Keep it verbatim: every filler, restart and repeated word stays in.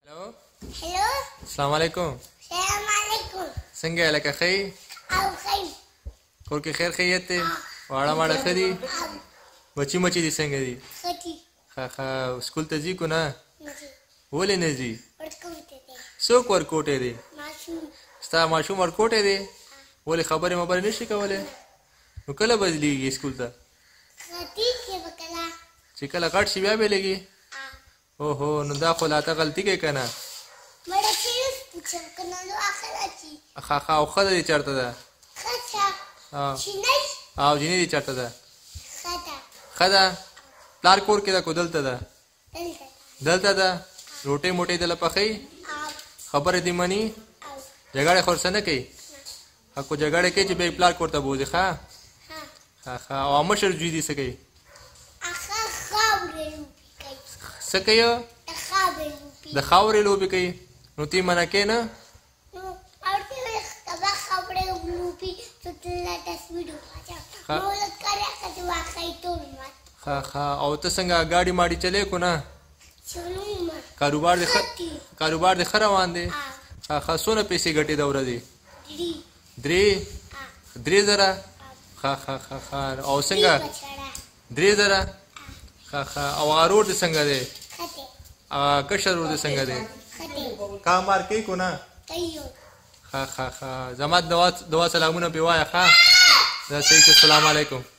hello hello अस्सलाम वालेकुम सलाम वालेकुम څنګه یې لکه ښه یې او خیر کور کې خیر خیریت دی واړه واړه ښه دي بچي مچي دي څنګه دي خطي ښه ښه سکول ته ځي که نه نجي ولې نه ځي ورکوټه ده څوک ورکوټی دی ماشوم ستا ماشوم ورکوټی دی ولې خبرې مبرې نه شي کولی نو کله بدلیږي سکول ته خطي کې وکړه چې کله غټ شي بیا بېلېږي اوهو نو دا خو لا ته غلطي کوي که نه مړه چې اوس پوښم که نه نو اخر اچي ښه ښه او ښځه دې چېرته ده ښځه او چینی او جینۍ دې چېرته ده ښه ده ښه ده پلار کور کې ده که دلته ده دلته دلته ده روټۍ موټۍ دله پخوي او خبرې دې مني او جګړې خو ورسره نه کوي ښه کو جګړې کوي چې بیا یې پلار کور ته بوځي ښه ها ښه ښه او مشر زوی دې څه کوي اخا خاورې لوبې کوي څه کوي د خاورې لوبې د خاورې لوبې کوي نو تی منع کوې نه نو اورته وي کبا خاورې لوبې څه تل تصویر وځه نو لکه راځي واخی ټول ما ښه ښه او ته څنګه ګاډي ماډي چلې کو نه شنو ما کاروبار دې ښه کاروبار دې ښه روان دی ا ښه ښه څونه پیسې ګټې ده ورځې دی درې درې زره ښه ښه ښه ښه او څنګه درې زره ښه ښه او هغه روډ دې څنګه دی خطه هغه کشر روډ دې څنګه دی خطه کار کوي کو نه کایو ښه ښه ښه زما دوا دوا سلامونه پې وایه ښه دا صحیح السلام علیکم